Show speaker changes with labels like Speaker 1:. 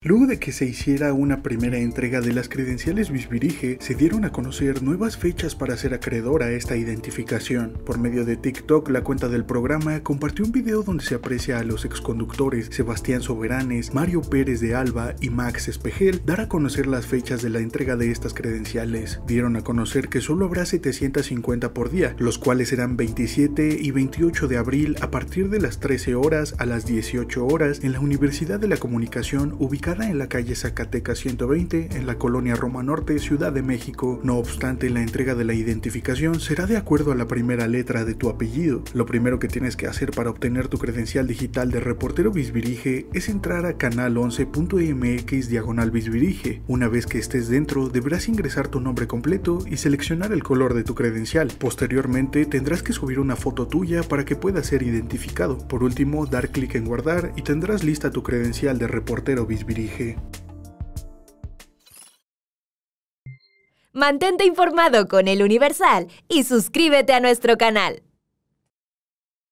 Speaker 1: Luego de que se hiciera una primera entrega de las credenciales Bisbirige, se dieron a conocer nuevas fechas para ser acreedor a esta identificación. Por medio de TikTok, la cuenta del programa compartió un video donde se aprecia a los exconductores Sebastián Soberanes, Mario Pérez de Alba y Max Espejel dar a conocer las fechas de la entrega de estas credenciales. Dieron a conocer que solo habrá 750 por día, los cuales serán 27 y 28 de abril a partir de las 13 horas a las 18 horas en la Universidad de la Comunicación, ubicada en la calle Zacatecas 120 en la colonia Roma Norte, Ciudad de México. No obstante, la entrega de la identificación será de acuerdo a la primera letra de tu apellido. Lo primero que tienes que hacer para obtener tu credencial digital de reportero Bisbirige es entrar a canal11.mx/Bisbirige. Una vez que estés dentro, deberás ingresar tu nombre completo y seleccionar el color de tu credencial. Posteriormente, tendrás que subir una foto tuya para que pueda ser identificado. Por último, dar clic en guardar y tendrás lista tu credencial de reportero Bisbirige.
Speaker 2: Mantente informado con El Universal y suscríbete a nuestro canal.